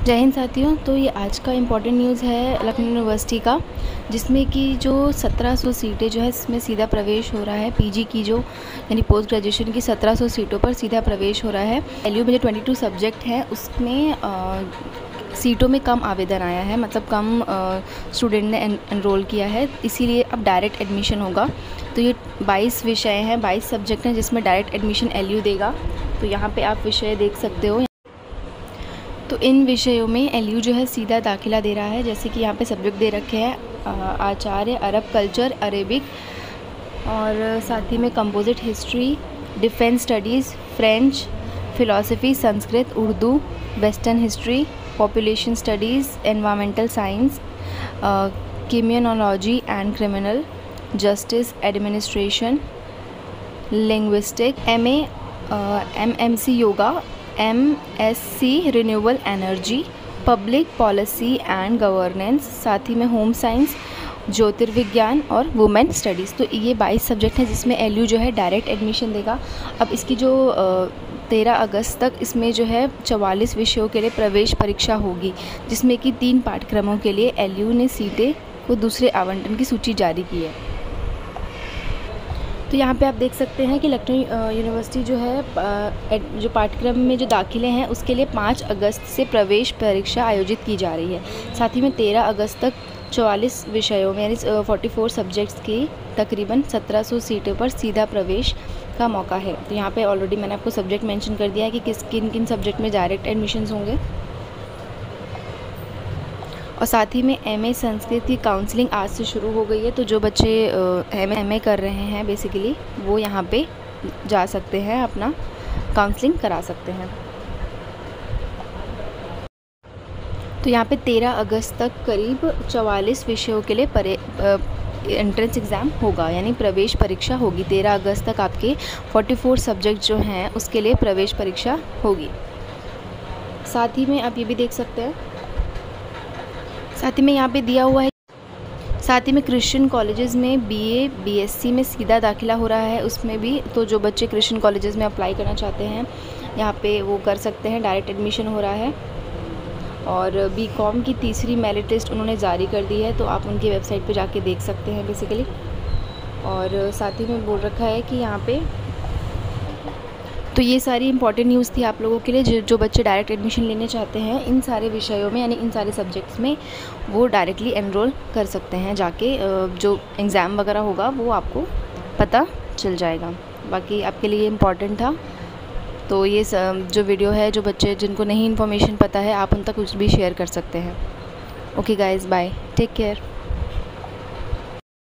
जय हिंद साथियों। तो ये आज का इम्पॉर्टेंट न्यूज़ है लखनऊ यूनिवर्सिटी का, जिसमें कि जो 1700 सीटें जो है इसमें सीधा प्रवेश हो रहा है। पीजी की जो यानी पोस्ट ग्रेजुएशन की 1700 सीटों पर सीधा प्रवेश हो रहा है। एलयू में जो 22 सब्जेक्ट हैं उसमें सीटों में कम आवेदन आया है, मतलब कम स्टूडेंट ने एनरोल किया है, इसीलिए अब डायरेक्ट एडमिशन होगा। तो ये 22 विषय हैं, 22 सब्जेक्ट हैं जिसमें डायरेक्ट एडमिशन एलयू देगा। तो यहाँ पे आप विषय देख सकते हो। तो इन विषयों में एलयू जो है सीधा दाखिला दे रहा है। जैसे कि यहाँ पे सब्जेक्ट दे रखे हैं आचार्य, अरब कल्चर, अरेबिक, और साथ ही में composite history, defence studies, French, philosophy, Sanskrit, Urdu, western history, population studies, environmental science, criminology and criminal justice administration, linguistic, MMC yoga, MSc renewable energy, public policy and governance, साथ ही में home science, ज्योतिर्विज्ञान और women studies. तो ये 22 subject हैं जिसमें LU जो है डायरेक्ट एडमिशन देगा। अब इसकी जो 13 अगस्त तक इसमें जो है 44 विषयों के लिए प्रवेश परीक्षा होगी, जिसमें कि 3 पाठ्यक्रमों के लिए एलयू ने सीटें को दूसरे आवंटन की सूची जारी की है। तो यहाँ पे आप देख सकते हैं कि लखनऊ यूनिवर्सिटी जो है जो पाठ्यक्रम में जो दाखिले हैं उसके लिए 5 अगस्त से प्रवेश परीक्षा आयोजित की जा रही है। साथ ही में 13 अगस्त तक 44 विषयों में यानी 44 सब्जेक्ट्स की तकरीबन 1700 सीटों पर सीधा प्रवेश का मौका है। तो यहाँ पे ऑलरेडी मैंने आपको सब्जेक्ट मेंशन कर दिया है कि किन किन सब्जेक्ट में डायरेक्ट एडमिशन्स होंगे। और साथ ही में एमए संस्कृत की काउंसलिंग आज से शुरू हो गई है। तो जो बच्चे एमए कर रहे हैं बेसिकली वो यहाँ पे जा सकते हैं, अपना काउंसलिंग करा सकते हैं। तो यहाँ पे 13 अगस्त तक करीब 44 विषयों के लिए एंट्रेंस एग्ज़ाम होगा, यानी प्रवेश परीक्षा होगी। 13 अगस्त तक आपके 44 सब्जेक्ट जो हैं उसके लिए प्रवेश परीक्षा होगी। साथ ही में आप ये भी देख सकते हैं, साथ ही में यहाँ पे दिया हुआ है, साथ ही में क्रिश्चियन कॉलेजेस में बीए बीएससी में सीधा दाखिला हो रहा है उसमें भी। तो जो बच्चे क्रिश्चियन कॉलेजेस में अप्लाई करना चाहते हैं यहाँ पे वो कर सकते हैं, डायरेक्ट एडमिशन हो रहा है। और बीकॉम की तीसरी मेरिट लिस्ट उन्होंने जारी कर दी है, तो आप उनकी वेबसाइट पे जाके देख सकते हैं बेसिकली। और साथ ही में बोल रखा है कि यहाँ पे तो ये सारी इंपॉर्टेंट न्यूज़ थी आप लोगों के लिए। जो बच्चे डायरेक्ट एडमिशन लेने चाहते हैं इन सारे विषयों में यानी इन सारे सब्जेक्ट्स में, वो डायरेक्टली एनरोल कर सकते हैं जाके। जो एग्ज़ाम वगैरह होगा वो आपको पता चल जाएगा। बाकी आपके लिए इम्पॉर्टेंट था। तो ये जो वीडियो है, जो बच्चे जिनको नहीं इन्फॉर्मेशन पता है आप उन तक कुछ भी शेयर कर सकते हैं। Okay guys, bye, take care.